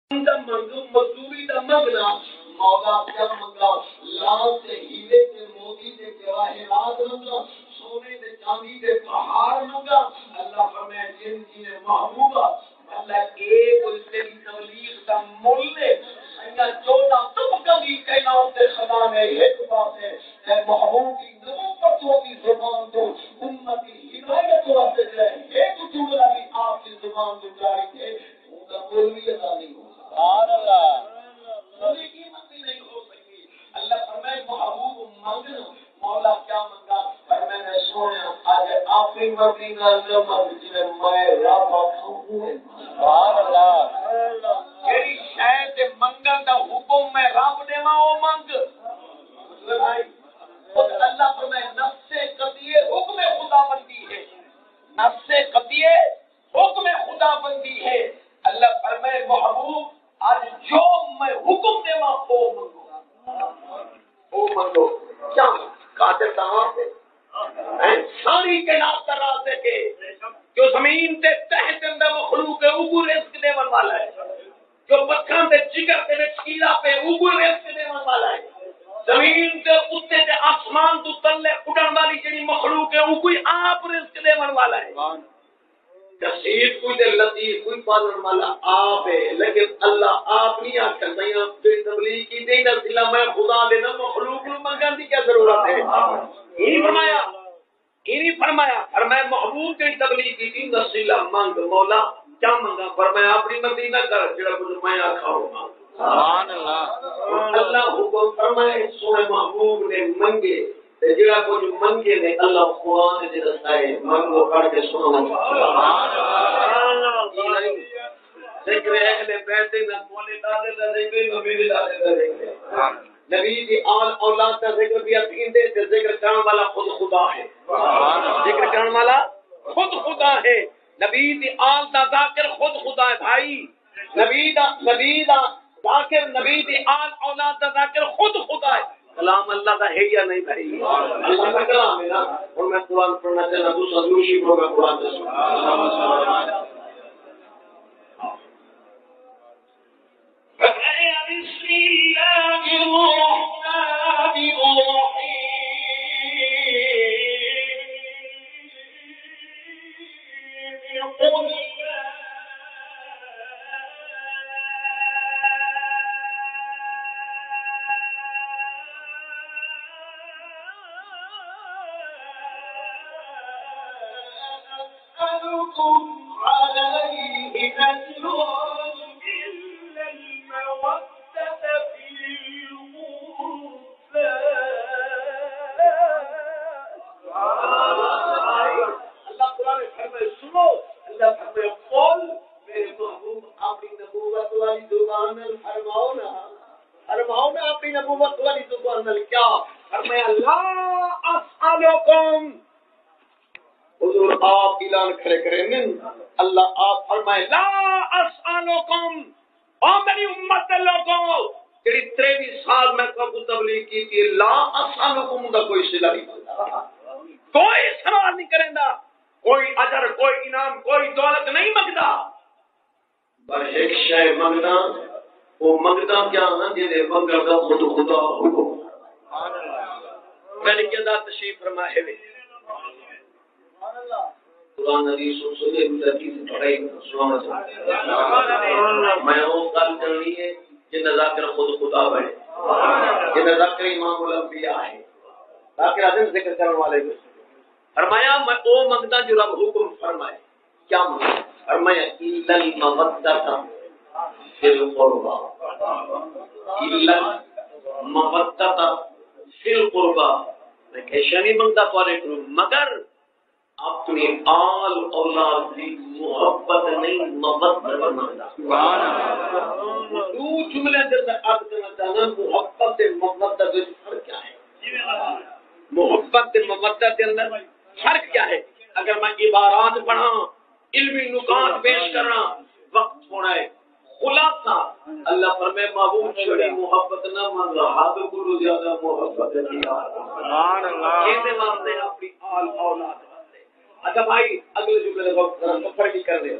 مزدوری کا منگنا مولا کیا منگا لال سے ہیرے سے موتی سے جواہرات منگا سونے سے چاندی سے پہاڑ منگا اللہ فرمائے جن جی نے محبوبہ اللہ ایک اس سے تبلیغ کا مول نے سنگا 14 تم کبھی کہنا سے خدا نے ایک بات ہے اے محبوب کی نبوت کی زبان تو امت کی ہدایت واسطے ہے ایک جملہ بھی آپ کی زبان سے جاری تھے ان کا کوئی بھی ادا نہیں ہو سبحان اللہ کوئی قیمت نہیں ہو سکی اللہ فرمائے محبوب مانگنا مولا کیا منگا پر میں نے سونا آج آخری مدینہ زمان جنہیں میں رب آخوں سبحان اللہ تیری شاید منگل دا حکم میں رب دے ماں او منگ خود اللہ فرمائے نفس قطعی حکم خدا بندی ہے نفس قطعی حکم خدا بندی ہے اللہ فرمائے محبوب آج جو میں حکم دے ماں او منگو کیا قادر کہاں سے ساری کائنات کا راستے کے جو زمین تے تحت اندر مخلوق ہے اوپر رزق دیون والا ہے جو پتھراں تے جگر تے کیڑا پہ اوپر رزق دیون والا ہے زمین تے اوتے تے آسمان تو تلے اڑن والی جڑی مخلوق ہے او کوئی آپ رزق دیون والا ہے کثیر کوئی تے لطیف کوئی پالن والا آپ ہے لیکن اللہ آپ نہیں آ سکتا یا بے تبلیغ کی دے نہ سلا میں خدا دینا مخلوق کو منگن دی کیا ضرورت ہے یہ فرمایا فرمایا محبوب کی تبلیغ کی تھی نسیلا مانگ مولا کیا منگا فرمایا اپنی مرضی نہ کر جڑا کچھ میں آکھا ہوگا سبحان اللہ اللہ حکم فرمائے سونے محبوب نے منگے جڑا کچھ منگے نے اللہ قرآن دے دسائے منگو پڑھ کے سنو سبحان اللہ ذکر اہل بیت نہ کولے دادے دا ذکر نبی دے دادے دا ذکر نبی دی آل اولاد کا ذکر بھی اپیندے تے ذکر کرنے والا خود خدا ہے ذکر کرنے والا خود خدا ہے نبی دی آل دا ذاکر خود خدا ہے بھائی نبی دا ذاکر نبی دی آل اولاد دا ذاکر خود خدا ہے کلام اللہ کا ہے یا نہیں بھائی اللہ کا کلام ہے نا اور میں قرآن پڑھنا چاہتا ہوں دوسرا دوشی کو میں قرآن سے سنوں بسم الله الرحمن الرحيم قل أسألكم عليه أجرا اللہ آپ فرمائے لا اسالکم او میری امت لوگوں تیری 23 سال میں کو تبلیغ کی تھی لا اسالکم دا کوئی صلہ نہیں مانگتا کوئی سوال نہیں کریندا کوئی اجر کوئی انعام کوئی دولت نہیں مانگتا پر ایک شے مانگدا وہ مانگدا کیا ہے جے منگدا خود خدا حکم سبحان اللہ میں نے کہا تشریف فرمائے ہوئے سبحان اللہ قرآن حدیث سنے مدتی سے پڑھائی سنانا چاہتے ہیں میں وہ کل کرنی ہے جن ذاکر خود خدا ہے جن ذاکر امام الانبیاء ہے ذاکر عظیم ذکر کرنے والے فرمایا میں او منگتا جو رب حکم فرمائے کیا منگتا فرمایا الا المودۃ فی القربى الا المودۃ فی القربى میں کیسا نہیں منگتا پارے مگر اپنی آل اولاد کی محبت نہیں مودت مانگتا سبحان اللہ دو جملے اندر عرض کرنا چاہنا محبت مودت میں فرق کیا ہے محبت مودت کے اندر فرق کیا ہے اگر میں عبارات پڑھا علمی نکات پیش کرنا وقت تھوڑا ہے خلاصہ اللہ فرمائے محبوب چھڑی محبت نہ مان رہا تو گرو زیادہ محبت نہیں سبحان اللہ کیسے مانتے ہیں اپنی آل اولاد اچھا بھائی اگلے جملے کو فرق کر دے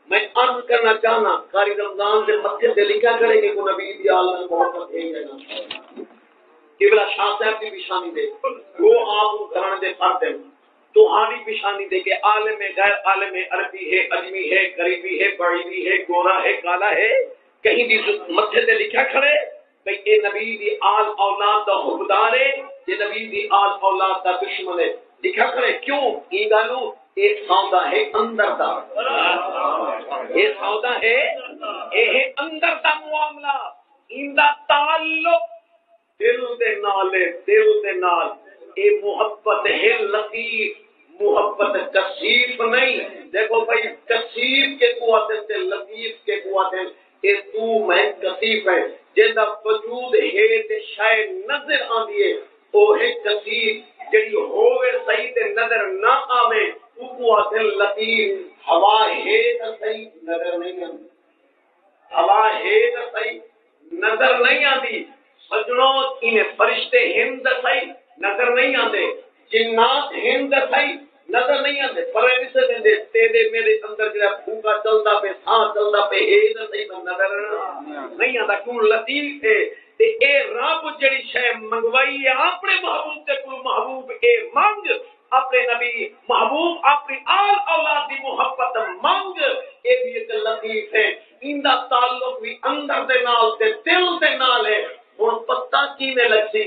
میں عرض کرنا چاہنا قاری رمضان کے متھے سے لکھا کرے کہ وہ نبی دی عالم محبت ہے یا نہ قبلہ شاہ صاحب کی نشانی دے وہ آپ گھرانے دے فرد ہیں تو ہاری پیشانی دے کے عالم غیر عالم عربی ہے اجمی ہے قریبی ہے بعیدی ہے گورا ہے کالا ہے کہیں بھی متھے تے لکھا کھڑے بھئی اے نبی دی آل اولاد دا حبدار ہے یہ نبی دی آل اولاد دا دشمن ہے لکھا کھڑے کیوں یہ گالو ایک سودا ہے اندر دا یہ سودا ہے اے اندر دا معاملہ ایندا تعلق دل دے نال اے محبت ہے لطیف محبت کثیف نہیں دیکھو بھائی کثیف کے قوت سے لطیف کے قوت اے تو میں کثیف ہے جیسا وجود ہے تے شے نظر آندی ہے او ہے کثیف جڑی ہوے صحیح تے نظر نہ آوے او قوت لطیف ہوا ہے تے صحیح نظر نہیں آندی ہوا ہے تے صحیح نظر نہیں آندی سجنوں انہیں فرشتے ہند صحیح نظر نہیں آتے جنات ہند صحیح نظر نہیں آتے پر سے دے تیرے میرے اندر جڑا بھوکا چلدا پہ سانس چلدا پہ اے صحیح نظر نہیں آتا کیوں لطیف ہے تے اے رب جڑی شے منگوائی ہے اپنے محبوب تے کو محبوب اے مانگ اپنے نبی محبوب اپنی آل اولاد دی محبت مانگ اے بھی ایک لطیف ہے ایندا تعلق بھی اندر دے نال تے دل دے نال ہے اور پتہ کی میں لگتی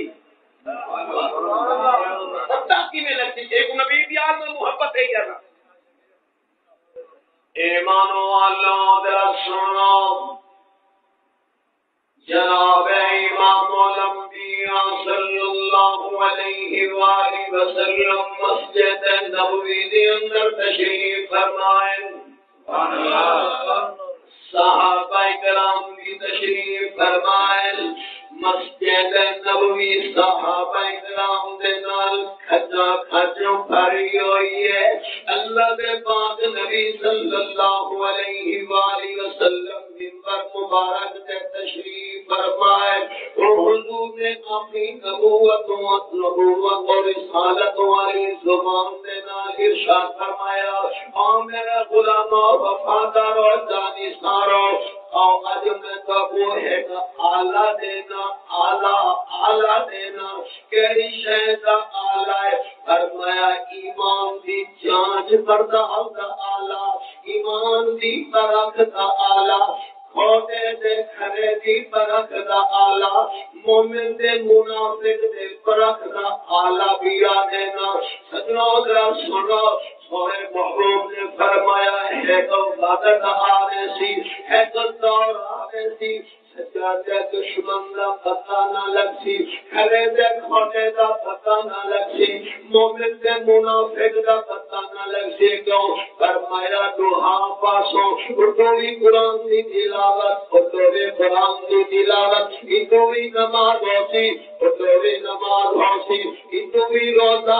پتہ کی میں لگتی ایک نبی دی آل محبت ہے یا نا ایمان والوں ذرا سنو جناب امام الانبیاء صلی اللہ علیہ وآلہ وسلم مسجد نبوی کے اندر تشریف فرمائے صحابہ کرام کی تشریف فرمائے مسجد نبوی صحابہ کرام دے نال کھجا کھجو بھری ہوئی ہے اللہ دے پاک نبی صلی اللہ علیہ وآلہ وسلم منبر مبارک تے تشریف فرمائے اور حضور نے اپنی نبوت اور رسالت والی زبان دے نال ارشاد فرمایا او میرے غلامو وفادار اور جانشینو او اج میں تو ہے اعلی دینا اعلی دینا کیڑی شے دا اعلی ہے فرمایا ایمان دی جانچ پڑتال دا اعلی ایمان دی پرکھ دا اعلی کھوٹے دے کھرے دی پرکھ دا اعلی مومن دے منافق دے پرکھ دا اعلی بھی دینا سجنوں ذرا سنو سونے محبوب نے فرمایا ہے تو وعدت آنے سی ہے تو دور آنے سی سجادہ دشمن دا پتہ نہ لگ سی کھرے دے کھوٹے دا پتہ نہ لگ سی مومن دے منافق دا پتہ نہ لگ سی کیوں فرمایا دوہا پاسوں اردوی قرآن دی تلاوت اردوی قرآن دی تلاوت ادوی نماز ہوتی اردوی نماز ہوتی ادوی روزہ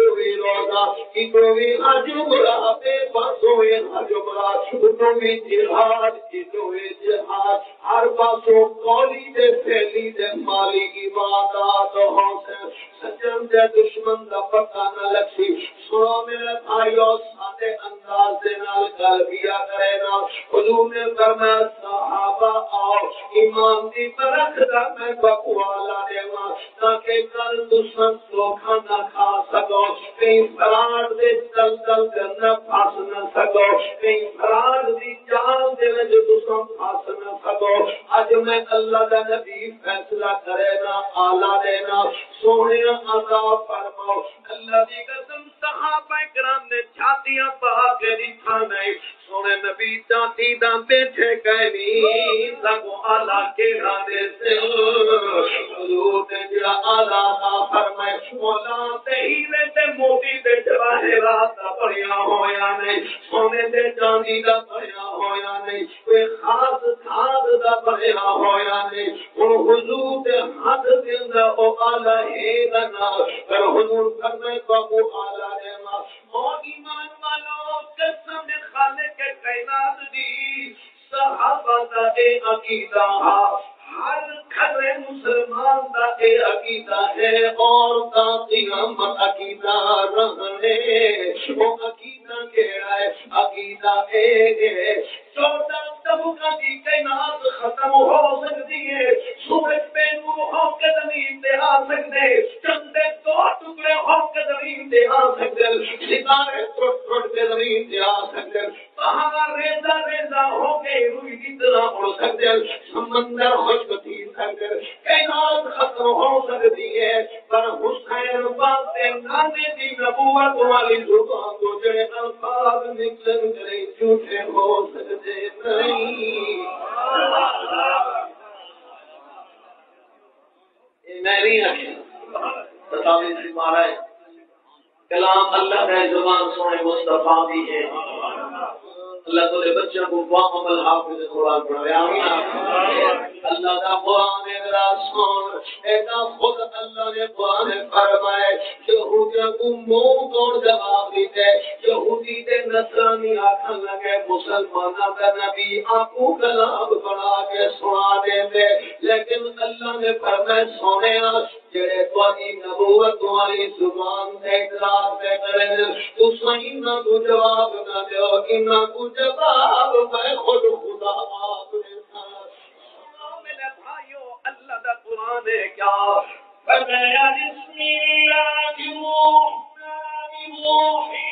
ادوی حج عمرہ بے پاسوں حج عمرہ ادوی جہاد ادوی جہاد ہر پاسوں قولی دے فعلی دے مالی عبادات ہوں سجن دے دشمن دا پتہ نہ لگ سی سنو میرے بھائیو سادے انداز دے نال گل کیا کرے نا حضور نے فرمایا صحابہ آؤ ایمان دی پرکھ دا میں بقوالا دیواں تاکہ کل تساں دھوکھا نہ کھا سکو کہیں فراڈ دے چل کے نہ پھس نہ سکو کہیں فراڈ دی جان دے وچ تساں پھس نہ سکو اج میں اللہ دا نبی فیصلہ کرے نا اعلی دینا سونے عطا فرماؤ اللہ دی قسم صحابہ کرام نے چھاتیاں پا کے دکھا نہیں سونے نبی چاتی دا بیٹھے کہنی سگو اعلی کے رادے سے حضور نے جڑا اعلی کا فرمائے مولا تے ہیرے تے موتی تے جواہرات دا بڑیا ہویا نہیں سونے تے چاندی دا بڑیا ہویا نہیں کوئی خاص کھاد دا بڑیا ہویا نہیں اور حضور دے ہاتھ دے اندر او اعلی ہے نا پر حضور فرمائے کو اعلی ہے نا او ایمان والو قسم خالق کائنات دی صحابہ دا اے عقیدہ ہر کھڑے مسلمان دا اے عقیدہ ہے اور تا قیامت عقیدہ رہنے وہ عقیدہ کیڑا ہے عقیدہ اے 14 تبوکاں دی کائنات ختم ہو سکتی ہے، سورج بے نور ہو کے زمین تے آ سکتے، چندے دو ٹکڑے ہو کے زمین تے آ سکتے، ستارے ٹوٹ ٹوٹ کے زمین تے آ سکتے، پہاڑ ریزہ ریزہ ہو کے روئی کی طرح اڑ سکتے، سمندر خشک تھی سکتے، کائنات ختم ہو سکتی ہے، پر حسین پاک دے نانے دی نبوت والی زبان تو جڑے الفاظ نکلن کرے جھوٹے ہو سکتے نہیں۔ میں نہیں آخیا ستاوی سے مارا ہے کلام اللہ کا زبان سونے مصطفیٰ بھی ہے، اللہ تیرے بچوں کو باعمل حافظ قرآن پڑھے آمین۔ اللہ کا قرآن میرا سن، ایسا خود اللہ نے قرآن فرمائے یہودیوں کو منہ توڑ جواب دیتے، یہودی تے نصرانی آکھن لگے مسلمانوں کا نبی آپ کو کلام بنا کے سنا دیں، لیکن اللہ نے فرمائے سونے جڑے تواڈی نبوت تمہاری زبان سے اعتراض نہ کریں، تو صحیح نہ کو جواب نہ دیو، انہاں کو جواب میں خود خدا آپ نے سنا۔ میرے بھائیو اللہ دا قرآن ہے کیا فرمایا بسم اللہ الرحمن الرحیم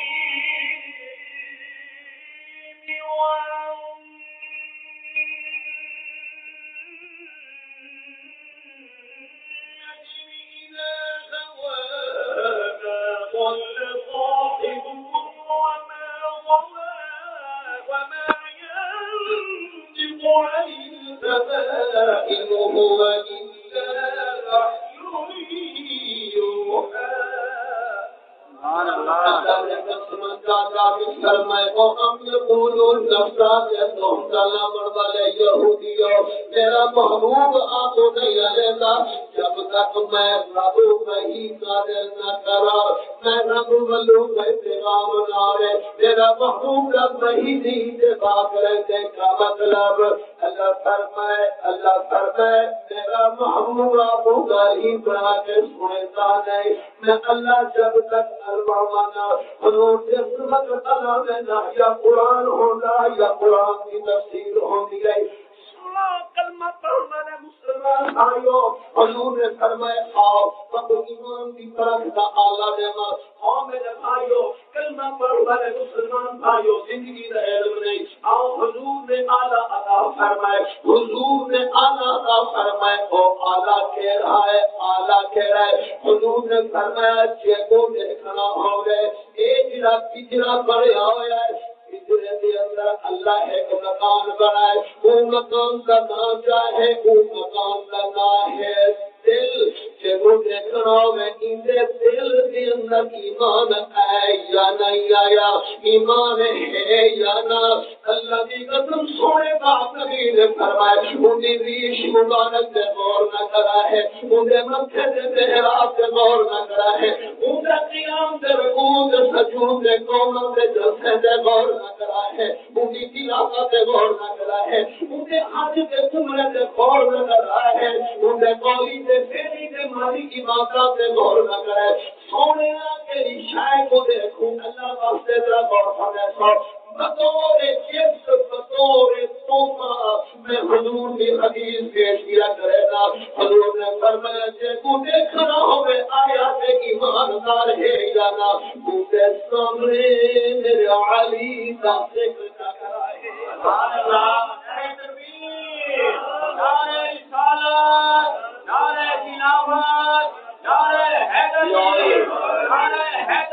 میرا محبوب آپ کو نہیں رہتا جب تک میں رب نہیں قادر نہ کرا، میں رب ولو میں پیغام نہ رہے، میرا محبوب رب نہیں دی بات رہتے کا مطلب اللہ فرمائے میرا محبوب آپ کو غریب بنا کے سنتا نہیں، میں اللہ جب تک الوانا حضور جس وقت اللہ میں نہ یا قرآن ہوتا یا قرآن کی تفسیر ہوتی ہے کلمہ پڑھنے والے مسلمان بھائیو حضور نے فرمایا آؤ سب ایمان کی طرف کا اعلیٰ نعمت، آؤ میرے بھائیو کلمہ پڑھنے والے مسلمان بھائیو زندگی کا علم نہیں، آؤ حضور نے اعلیٰ عطا فرمائے، حضور نے اعلیٰ عطا فرمائے، او اعلیٰ کہہ رہا ہے حضور نے فرمایا جے کو دیکھنا ہو گئے ایک پچھڑا بڑھیا ہوا ہے اندر اللہ ایک مکان بنائے، وہ مکان کا نام کیا ہے؟ وہ مکان کا نام ہے دل، جب دیکھنا ہوگا اندر دل کے اندر ایمان ہے یا نہیں آیا، ایمان ہے یا نہ، اللہ کی قسم سونے باپ نبی نے فرمایا انہیں ریش مبارک سے غور نہ کرا ہے، انہیں مکھے سے محراب سے غور نہ کرا ہے، انہیں قیام سے رکوع سے سجود سے قوموں سے جلسے سے غور نہ کرا ہے، انہیں تلاوت سے غور نہ کرا ہے، انہیں حج سے عمرے سے غور نہ کرا ہے، انہیں قولی سے پھیلی سے مالی کی ماتا سے غور نہ کرے، سونے کے شاہ کو دیکھوں اللہ واسطے ذرا غور فرمائے سو بطور جبت بطور توفہ میں حضور کی حدیث پیش کیا کرے گا، حضور نے فرمایا جے کو دیکھنا ہوئے آیا کہ ایماندار ہے یا نہ، مجھے سامنے میرے علی کا ذکر نہ کرائے، سبحان اللہ، تکبیر، نعرہ رسالت، نعرہ خلافت، نعرہ حیدری، نعرہ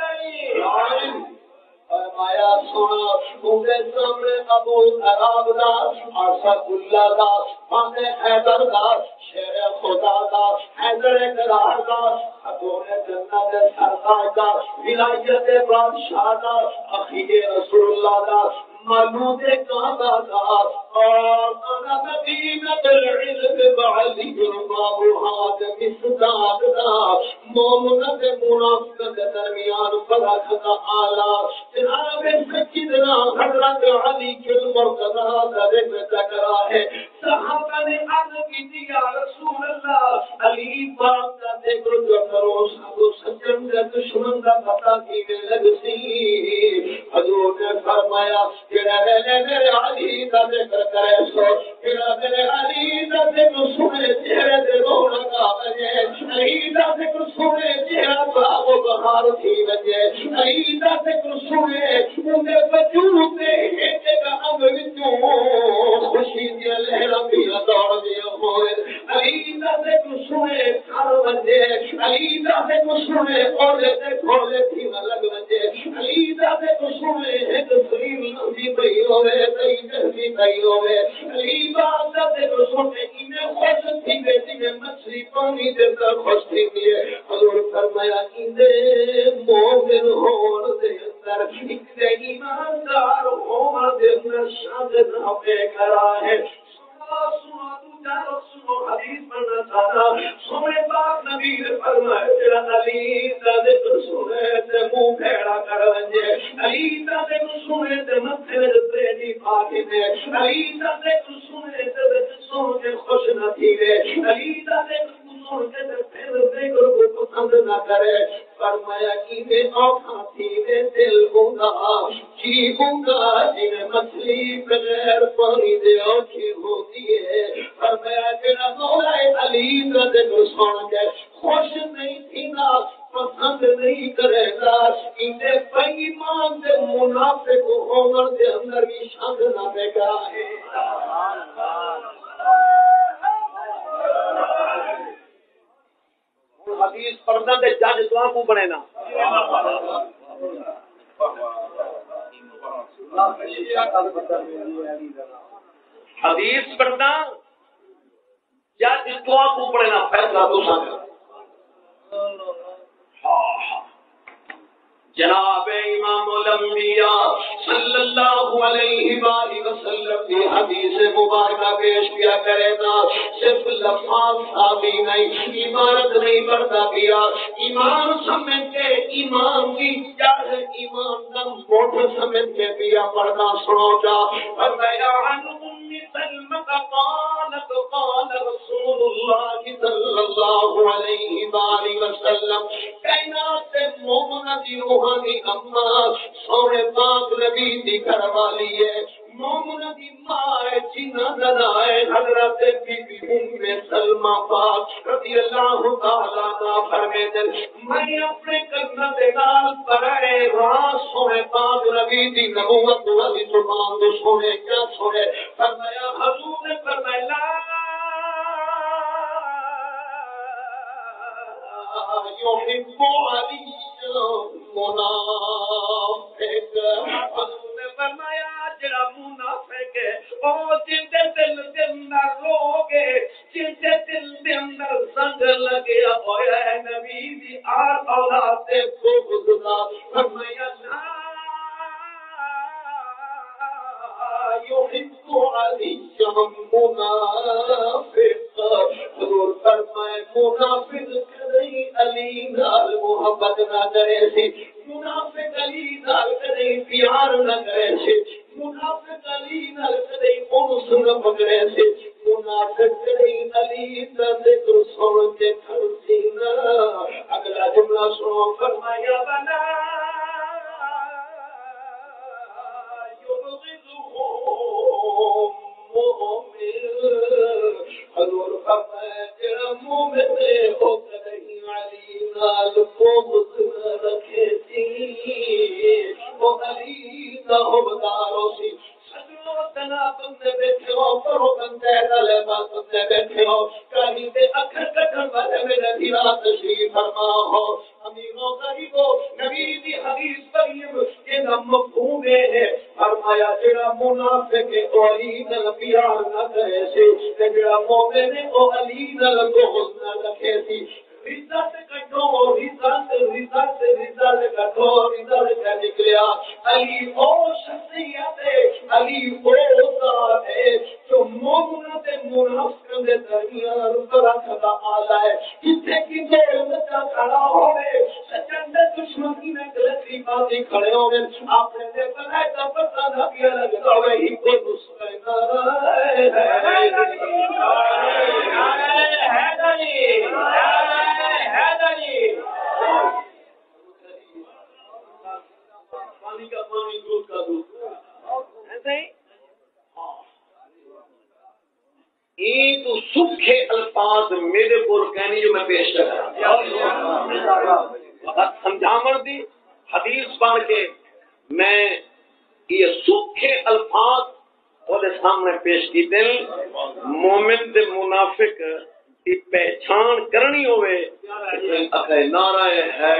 حیدری، فرمایا سنا تمہیں سامنے ابو عراب دا، اسد اللہ دا، فاتح حیدر دا، شیر خدا دا، حیدر قرار دا، حضور جنت سرکار دا، ولایت بادشاہ دا، اخی رسول اللہ دا، معلوم کعبہ دا، اور انا مدینۃ العلم بعلی بابها مصداق دا، مومن کے منافق کے درمیان فرق کا اعلیٰ جناب سیدنا حضرت علی کے مرتضی کا ذکر کرا ہے، صحابہ نے عرض کی یا رسول اللہ علی پاک دا ذکر جو کرو ساتو سجن دے دشمن دا پتہ کیویں لگ سی حضور نے فرمایا جڑا میرے علی دا ذکر کرے سو جڑا میرے علی دا ذکر سنے چہرے تے رونق آ وجے علی دا ذکر سنے چہرہ باغ و بہار تھی وجے علی دا ذکر سنے اندے وجود تے ایک اب وچوں خوشی دی لہراں بھی دوڑ دی ہوئے علی دا ذکر سنے گھر وجے علی دا ذکر سنے اولے تے کھولے تھی لگ وجے علی دا ذکر سنے ایک سریر لمبی پئی ہوئے کئی گہری پئی ہوئے علی باغ دا ذکر سنے انہیں خوش تھی بیٹی میں مچھلی پانی دے اندر خوش تھی ہے حضور فرمایا اندے مومن ہون دے اندر ایک دے ایماندار ہون دے اندر شاد نہ بے کرا ہے سنو حدیث پڑھنا چاہتا سونے پاک نبی نے فرمایا تیرا علی دا ذکر سنے تے منہ پھیڑا کر ونجے علی دا ذکر سنے تے متھے وچ تریڈی پا کے دے علی دا ذکر سنے تے وچ سن کے خوش نہ تھی وے علی دا ذکر سن کے تے پھر ذکر کو پسند نہ کرے فرمایا کی دے اوکھا تھی وے دل ہوندا جی ہوندا جن مچھلی بغیر پانی دے اوکھی ہوندی ہے فرمایا جڑا مولا علی دا ذکر سن کے خوش نہیں تھیندا پسند نہیں کرے گا اندے بے ایمان دے منافق ہون دے اندر بھی شک نہ بیگا ہے حدیث پڑھنا تے جج تو کو بنے نا حدیث پڑھنا جج تو کو بنے نا فیصلہ تو سا جناب امام الانبیاء صلی اللہ علیہ وآلہ وسلم کی حدیث مبارکہ پیش کیا کرے گا صرف لفظ ثابی نہیں عبارت نہیں پڑھتا کیا ایمان سمجھ کے ایمان کی جڑ ایمان کا موٹر سمجھ کے پیا پڑھنا سنو جا فرمایا عن ام سلمہ قالت قال رسول اللہ صلی اللہ علیہ وآلہ وسلم کائنات مومنہ دی روحانی اما سونے پاک نبی دی گھر والی ہے مومنہ دی ماں جنہ دلائے حضرت بی بی ام سلمہ پاک رضی اللہ تعالیٰ عنہ فرمیدن میں اپنے کرنا دے نال برائے راہ سونے پاک نبی دی نبوت والی زبان دے سونے کیا سونے فرمایا حضور نے فرمایا يحب علي منافق حضور نے فرمایا جڑا منافق ہے او جن دے دل دے اندر روگے جن دے دل دے اندر سنگ لگیا ہویا ہے نبی دی آل اولاد تے بغض فرمایا يحب علي منافق حضور فرمائے منافق کدی علی نال محبت نہ کرے سی منافق علی نال کدی پیار نہ کرے سی منافق علی نال کدی انس نہ پکڑے سی منافق کدی علی دا ذکر سن کے کھڑسی نہ اگلا جملہ سنو فرمایا بنا حضور فرمایا جڑا مومن ہو کدی علی نال بغض نہ رکھے سی وہ علی دا حبدار سی سجنوں تنا بندے بیٹھے ہو پرو بندے گلے بندے بیٹھے ہو کہیں تے اکھر کٹن والے میرے دیرا تشریف فرما ہو امیروں غریبوں نبی دی حدیث قریب یہ مفہوم ہے فرمایا جڑا منافق ہے او علی نال پیار نہ کرے سی تے جڑا مومن ہے او علی نال بغض نہ رکھے سی رزت کٹو رزت کٹو رزت کا نکلیا علی او شخصیت ہے علی او ذات ہے جو مومن تے منافق دے درمیان رکھتا آلہ ہے جتھے کی دو بچہ کھڑا ہوئے سچن دے دشمنی میں غلطی باتیں کھڑے ہوئے اپنے دے بنائے دا پتہ نہ کیا لگتا ہوئے ہی کو مسلم ہے سکھے الفاظ میرے کو کہنی جو میں پیش کر رہا سمجھاون دی حدیث بن کے میں یہ سکھے الفاظ وہ سامنے پیش کی دل مومن دے منافق کی پہچان کرنی ہوئے نعرہ ہے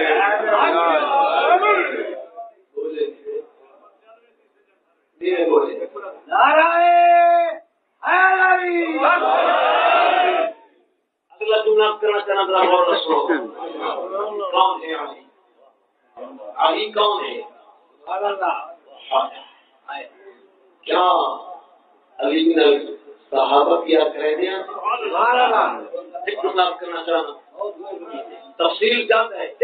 اگلا جملہ کرنا چاہنا تھا اور رسول کون ہے علی کون ہے کیا علی بن صحابہ کیا کرے دیا ایک جملہ کرنا چاہنا تفصیل زیادہ ہے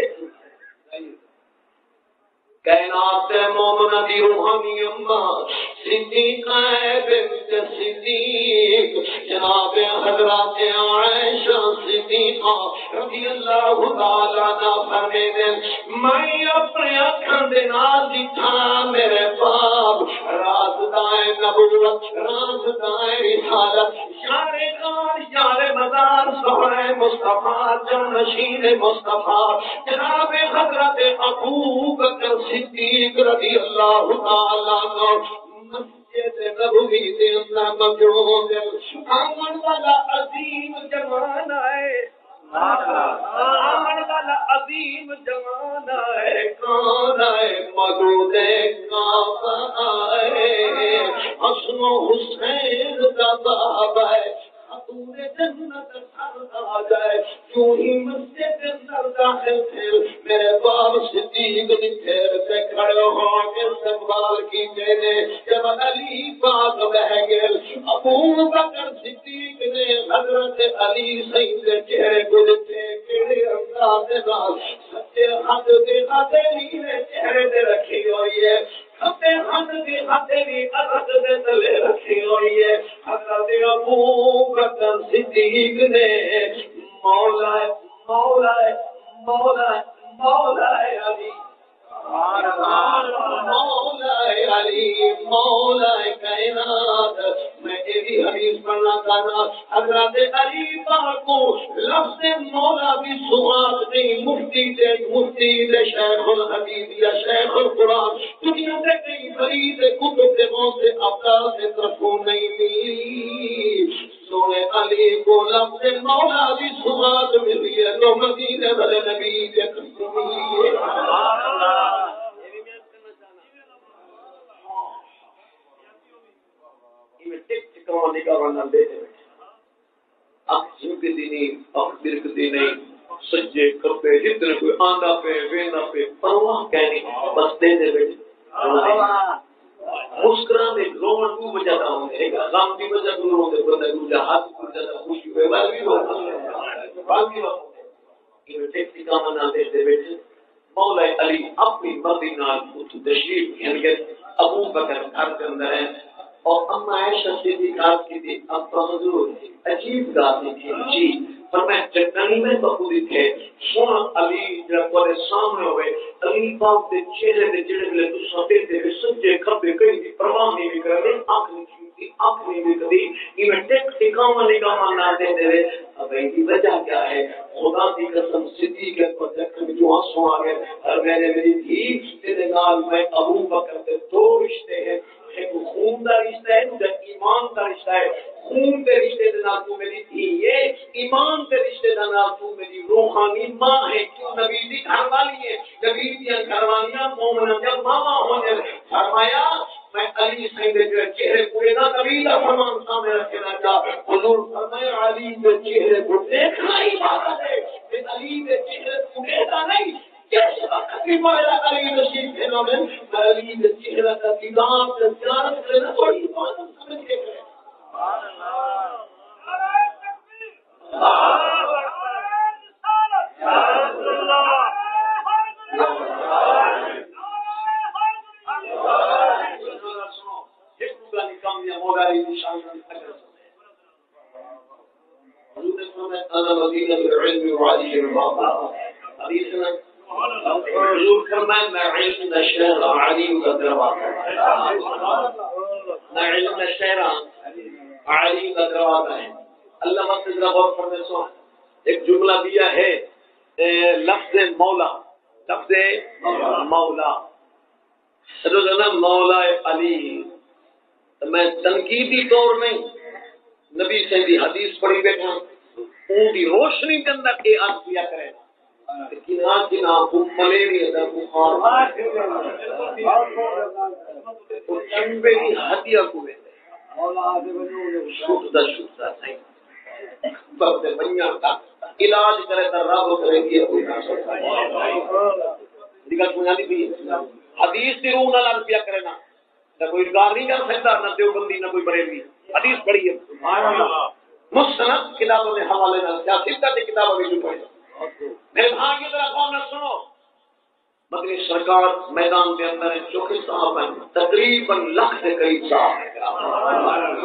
کائنات مومن دی روحانی اماں صدیق ہے بنت صدیق جناب حضرات عائشہ صدیقہ رضی اللہ تعالی عنہا فرماتے ہیں میں اپنے اکھاں دے نال دیکھا میرے باپ راز دائے نبوت راز دائے رسالت شار کار شار مدار سوائے مصطفیٰ جانشین مصطفیٰ جناب حضرت ابو بکر صدیق رضی اللہ تعالیٰ عنہ مسجد نبوی دے اندر موجود آمن والا عظیم جوان ہے آمن والا عظیم جوان ہے کون ہے موجود کعبہ ہے حسن و حسین کا باب ہے خطور جنت سر آ جائے کیوں ہی مسجد کے اندر داخل تھے میرے باپ صدیق نے پھر سے کھڑے ہو کے استقبال کی نے جب علی پاک بہ گئے ابو بکر صدیق نے حضرت علی سید کے چہرے کو دیکھے کیڑے انداز نال سچے ہاتھ دے ہاتھے نے چہرے تے رکھی ہوئی ہے اپنے ہاتھ کے ہاتھے بھی عرض دے تلے رکھی ہوئی ہے حضرت ابو بکر صدیق نے مولا مولا مولا مولا علی مولا علی مولا کائنات میں ایسی حدیث پڑھنا چاہنا حضرت علی پاک کو لفظ مولا بھی سواد نہیں مفتی دے شیخ الحدیث یا شیخ القرآن دنیا سے کئی فرید کتب کے منہ سے ابدال سے طرفوں نہیں ملی سونے علی کو لفظ مولا بھی سواد ملی ہے تو مدینے والے نبی کے قسم ملی ہے سجے کپے جتنے کوئی آندا پہ وینا پہ پرواہ کہنی بس دے دے بیٹھے مسکران دے رومن کو بجاتا ہوں ایک غم کی وجہ دور ہوتے بندہ دوجہ ہاتھ کو جاتا خوشی ہوئے بال بھی ہوتا باقی وقت یہ ٹیکسی کا منا دے دے بیٹھے مولا علی اپنی مرضی نال تشریف یعنی کہ ابو بکر گھر کے اندر ہے اور اما عائشہ صدیقہ کی تھی اب حضور عجیب گاتی تھی جی پر میں چٹنی میں بخوری تھے سونا علی جب پورے سامنے ہوئے علی پاک کے چہرے دے جڑے ملے تو سبے دے سجے کھبے کئی پرواہ نہیں بھی کرے آنکھ نہیں کھیتی آنکھ نہیں بھی کری یہ ٹیک ٹھکاوا نگاہ نہ دے دے اب کی وجہ کیا ہے خدا کی قسم صدیق کو دیکھ کے جو آنسو آ گئے اور میں نے میری تھی تیرے نال میں ابو بکر کے دو رشتے ہیں ایک خون کا رشتہ ہے دوسرا ایمان کا رشتہ ہے خون کے رشتے کے نال تو میری تھی یہ ایمان کے رشتے کے نال تو میری روحانی ماں ہے کیوں نبی دی گھر والی ہے نبی دی گھر والیاں مومن جب ماما ہونے فرمایا میں علی سید کے چہرے پورے نہ نبی کا فرمان سامنے رکھنا چاہ حضور فرمایا علی کے چہرے کو دیکھنا ہی عبادت ہے علی کے چہرے کو دیکھنا نہیں کس وقت بھی مایا علی نصیب کے نام ہے علی کے چہرے کا دیدار سے زیارت کرنا تھوڑی عبادت سمجھ کے کرے سبحان حضور فرمائے میں علم شہر علی کا دروازہ میں علم شہر علی کا دروازہ ہے علامہ سے ذرا غور فرمائیں سو ایک جملہ دیا ہے لفظ مولا، لفظ مولا مولا علی، میں تنقیدی طور نہیں نبی سے دی حدیث پڑھی بیٹھا اون دی روشنی کے اندر یہ عرض کیا کرے ملیریا بخار چمبے کی ہدیہ کو علاج کرے تو رب کرے گی حدیث کی روح نہ لگ پیا کرے نا کوئی انکار نہیں کر سکتا، نہ دیوبندی نہ کوئی بریلوی، حدیث پڑھی ہے مستند کتابوں کے حوالے نہ سیاست کی کتابوں میں جو پڑھی میرے بھائی کی طرح قوم نہ سنو مدنی سرکار میدان کے اندر چوکے صاحب ہیں تقریباً لاکھ سے قریب صاحب ہیں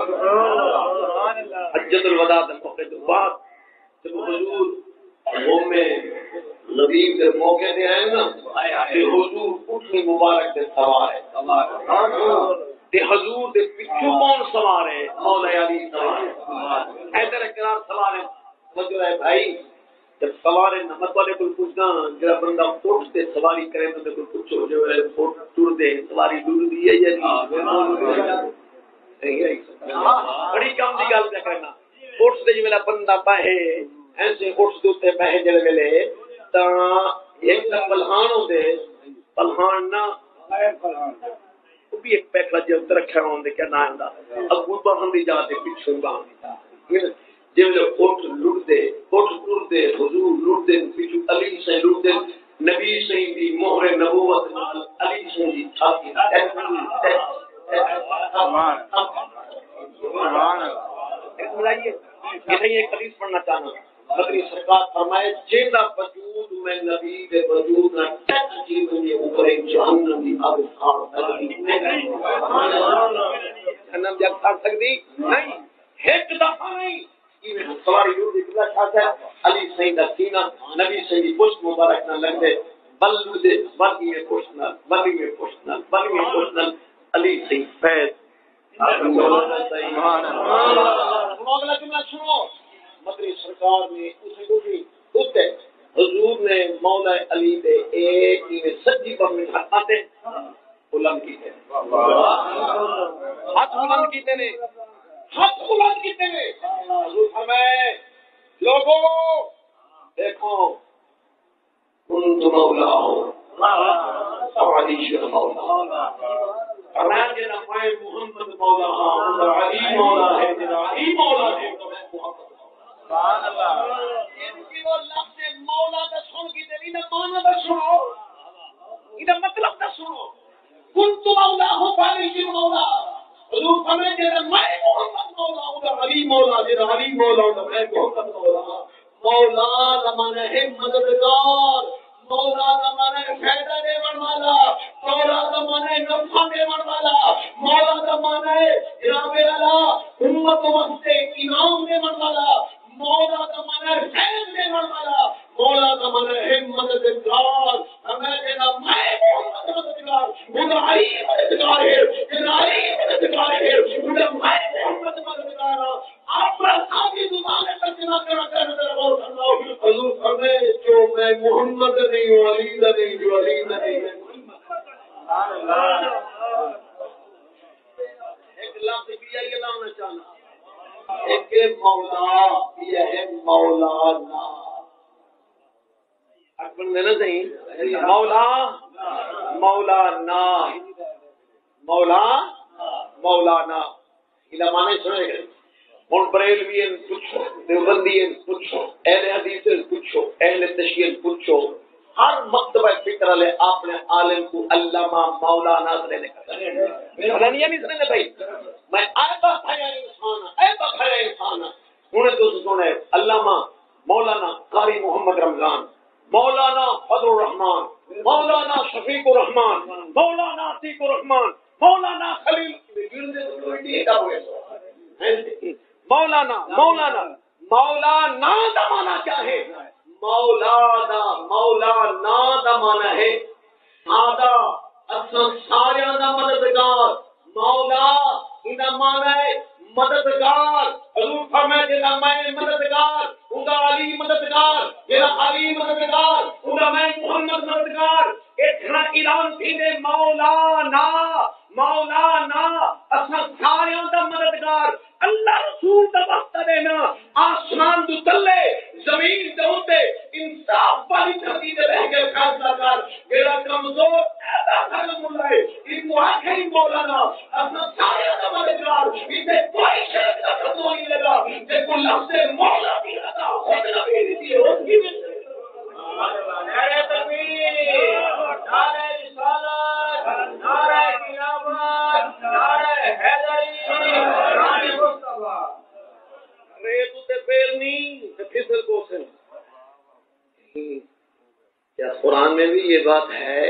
حجت الوداع موقع کے بعد جب حضور قوم میں نبی کے موقع دے آئے نا کہ حضور اٹھنی مبارک سے سوار ہے کہ حضور دے پچھو کون سوار ہے مولا علی سوار ہے حیدر کرار سوار ہے مجھے ہے بھائی جب سوار نمک والے کو پوچھنا جڑا بندہ اٹھ سے سواری کرے تو کوئی پوچھو جو ہے ٹر دے سواری ڈر دی ہے یا بڑی کم کی گل پہ کرنا اٹھ سے جو بندہ بہے ایسے اٹھ دے بہے جڑے ویلے تا ایک پلہان ہوندے پلہان نہ وہ بھی ایک پیکلا جب رکھا ہوندے کیا نہ ہوندا ابو بہن دی جاتے پیچھے بہن جب اٹھ لٹ دے اٹھ ٹر دے حضور لٹ دے پیچھو علی سے لٹ دے نبی سے دی مہر نبوت علی سے دی چھاتی یہ ایک حدیث پڑھنا چاہنا مدنی سرکار فرمائے جینا وجود میں نبی دے وجود نہ ٹچ جی میں اوپر جہنم دی آگ کھاڑ سکتی جہنم دی آگ کھاڑ سکتی نہیں ایک دفعہ نہیں سواری یوں نکلا چاہتا ہے علی سید سینہ نبی سید پشت مبارک نہ لگ دے بل دے بلی میں پوچھنا بلی میں پوچھنا بلی میں پوچھنا علی سید فیض سبحان اللہ اگلا جملہ سنو مدنی سرکار نے اسے حضور نے مولا علی دے ایک سجی پر میں ہاتھے بلند کیتے ہاتھ بلند کیتے نے ہاتھ بلند کیتے نے حضور فرمائے لوگوں دیکھو کنت مولا علی شر مولا فرمایا جنا میں محمد مولا ہوں علی مولا ہے جنا علی مولا ہے تو میں محمد سبحان اللہ ان کی وہ لفظ مولا کا سن کی تیری نہ مانا کا سنو یہ مطلب کا سنو کنت مولا ہوں علی شر مولا حضور فرمائے جنا میں محمد مولا ہوں علی مولا جنا علی مولا ہوں میں محمد مولا مولا کا معنی ہے مددگار مولا کا معنی ہے فائدہ دینے والا مولا کا معنی ہے نفع دینے والا مولا کا معنی ہے جناب اعلی امت واسطے انعام دینے والا مولا کا معنی ہے فیض دینے والا مولا کا معنی ہے مددگار ہمیں کہنا میں محمد مددگار خدا علی مددگار ہے خدا علی مددگار ہے خدا میں محمد مددگار ہوں آپ پر آگے زبان ترجمہ کرنا غور کرنا حضور فرمائے جو میں محمد نہیں ہوں علی نہیں جو علی نہیں ہے ایک لفظ بھی یہ لانا چاہنا ایک مولا یہ ہے مولانا اکبر نے نہ صحیح مولا مولانا مولا مولانا یہ معنی سنے گئے ہوں بریلوی پوچھو دیوبندی پوچھو اہل حدیث پوچھو اہل تشیع پوچھو ہر مکتبہ فکر والے اپنے عالم کو علامہ مولانا سے لینے کا نہیں سنے بھائی میں ایسا بھایا انسان ہوں تو سنے علامہ مولانا قاری محمد رمضان مولانا فضل الرحمان مولانا شفیق الرحمان مولانا عتیق الرحمان مولانا خلیل مولانا مولانا مولانا کا مانا کیا ہے مولانا مولانا کا مانا ہے آدھا اصل سارے کا مددگار مولا ان مانا ہے مددگار حضور فرمائے جنا میں مددگار اوندا علی مددگار جنا علی مددگار اوندا میں محمد مددگار اتنا اعلان تھی دے مولانا مولانا اساں سارے دا مددگار اللہ رسول دا واسطہ دینا آسمان تو تلے زمین دے اوتے انصاف والی دھرتی تے رہ کے فیصلہ کر میرا کمزور ایسا ظلم اللہ ہے ان کو آخری مولانا اساں سارے دا مددگار اسے کوئی شرک کا فتو نہیں لگا کہ کوئی لفظ مولا بھی لگا خود نبی نہیں دیے اس کی بھی نعرہ تکبیر نعرہ رسالت نعرہ قیامت نعرہ حیدری نعرہ مصطفیٰ ریتو تے پیرنی تے پھسل کو سے کیا قرآن میں بھی یہ بات ہے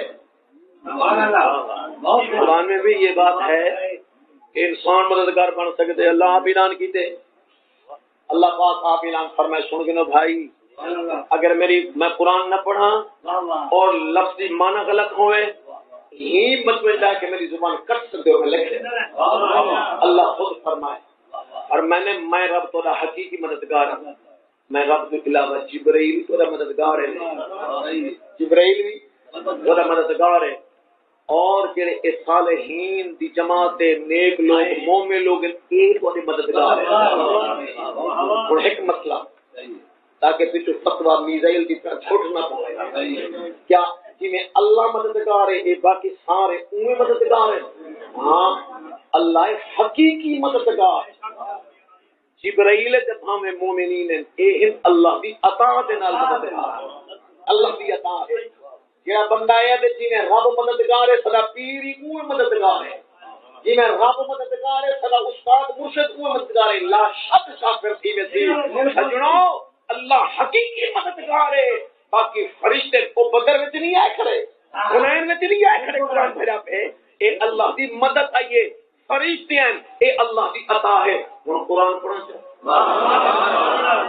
قرآن میں بھی یہ بات ہے کہ انسان مددگار بن سکتے اللہ آپ اعلان کیتے اللہ پاک آپ اعلان فرمائے سن گنو بھائی اگر میں قرآن نہ پڑھا اور لفظی معنی غلط ہوئے ہی مطمئن کہ میری زبان کٹ سکتے ہو میں لکھے اللہ خود فرمائے اور میں رب تو حقیقی مددگار ہوں میں رب کے علاوہ جبرائیل تو مددگار ہے جبرائیل بھی تو مددگار ہے اور جڑے صالحین دی جماعت نیک لوگ مومن لوگ ایک والی مددگار ہے اور ایک مسئلہ تاکہ پیچھے فتویٰ میزائل کی طرح چھوٹ نہ پائے کیا جی میں اللہ مددگار ہے یہ باقی سارے اوے مددگار ہیں ہاں اللہ حقیقی مددگار جبرائیل جب ہمیں مومنین ہیں اے ہن اللہ دی عطا دے نال مددگار اللہ دی عطا ہے جڑا بندہ ہے تے جی میں رب مددگار ہے سدا پیر ہی اوے مددگار ہے جی میں رب مددگار ہے سدا استاد مرشد اوے مددگار ہے لا شک شاکر تھی ویسی سجنو اللہ حقیقی مددگار ہے باقی فرشتے کو بدر وچ نہیں آئے کھڑے حنین وچ نہیں آئے کھڑے قرآن بھیجا پہ اے اللہ دی مدد آئیے فرشتے ہیں اے اللہ دی عطا ہے وہ قرآن پڑھنا چاہیے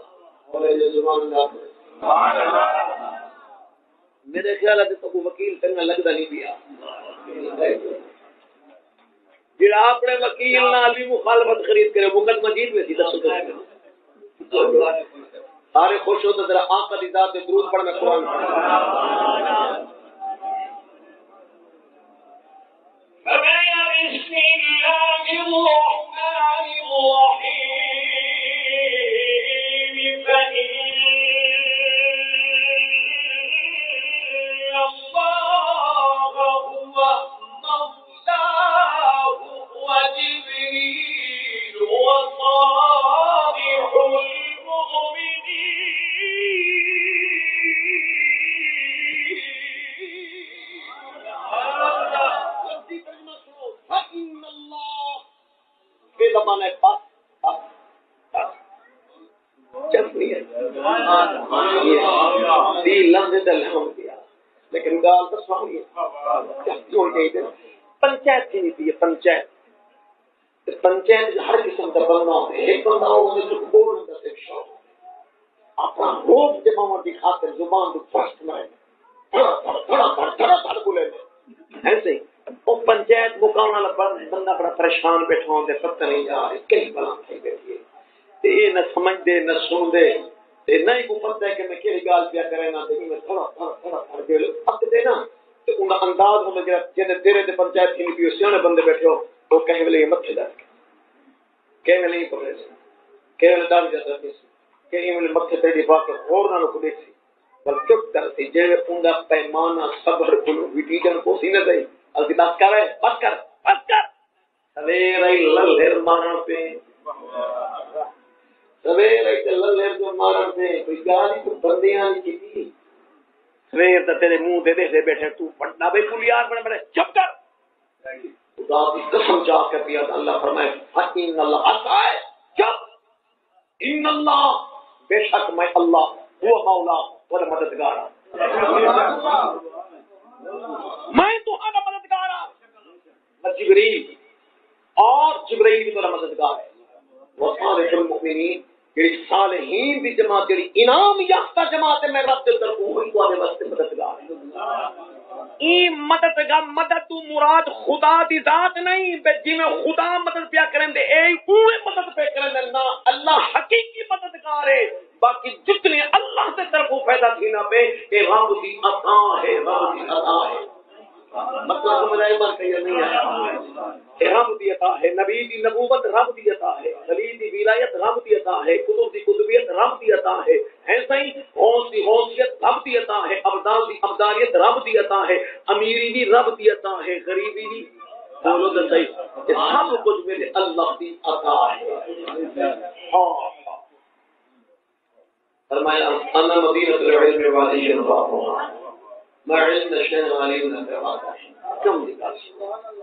میرے خیال ہے تو وکیل چنگا لگتا نہیں پیا جڑا اپنے وکیل نال بھی مخالفت خرید کرے مقدمہ جیت میں سی دسو سارے خوش ہوتے ذرا آقا دی ذات پہ درود پڑھنا قرآن بسم اللہ الرحمن الرحیم فإن اللہ هو مولاه وجبريل وصالح لیکن گال تو سوانی پنچایت کی نیتی ہے پنچایت ہر قسم کا بندہ ایک بندہ اپنا روپ جماؤں کی خاطر زبان کو فرسٹ میں بولے ایسے ہی وہ پنچایت مقام والا بندہ بڑا پریشان بیٹھا ہوتے پتہ نہیں جا رہے کئی بلا کھائی بیٹھی ہے یہ نہ سمجھ دے نہ سن دے نہ ہی کو پتہ ہے کہ میں کہڑی گال پیا کرے نہ میں تھوڑا دے پک دے نا تو ان کا انداز ہونا کہ جن تیرے تے پنچایت کی نیتی سیانے بندے بیٹھے ہو وہ کہیں ویلے متھے ڈر کہیں ویلے نہیں پکڑے سے کہیں ویلے ڈر جاتا کہیں ویلے متھے تے پا کے اور نہ کو دیکھ سی بل چپ کرتی جے ان کا پیمانہ صبر کو ویڈی جن کو سی نہ دے التی بات کرے بس کر سویرے للہر مارن پہ سویرے للہر جو مارن پہ کوئی گالی تو بندیاں نہیں کی سویر تے تیرے منہ دے دے بیٹھے تو پڑھنا بے پولیار بڑے بڑے چپ کر خدا کی قسم چاہ کر دیا اللہ فرمائے ان اللہ عطا ہے چپ ان اللہ بے شک میں اللہ وہ مولا وہ مددگار میں تمہارا مددگار ہوں جبریل اور جبریل بھی تمہارا مددگار ہے وہ صالح المؤمنین جڑی صالحین دی جماعت جڑی انعام یافتہ جماعت ہے میں رب دے طرف ہوئی تو آنے واسطے مددگار ہے ای مددگار مدد تو مراد خدا دی ذات نہیں جی میں خدا مدد پیا کریں دے اے اوے مدد پہ کریں دے نا اللہ حقیقی مددگار ہے باقی جتنے اللہ سے طرف پیدا تھینا پہ اے رب دی عطا ہے رب دی عطا ہے مطلب سمجھائے بات کہی نہیں ہے رب دی عطا ہے نبی دی نبوت رب دی عطا ہے ولی دی ولایت رب دی عطا ہے کتب دی کتبیت رب دی عطا ہے صحیح غوث دی غوثیت رب دی عطا ہے ابدال دی ابدالیت رب دی عطا ہے امیری بھی رب دی عطا ہے غریبی بھی بولو تو صحیح یہ سب کچھ میرے اللہ دی عطا ہے ہاں فرمایا انا مدینۃ العلم والی میں علم نشان والی نہ کرواتا کم نکال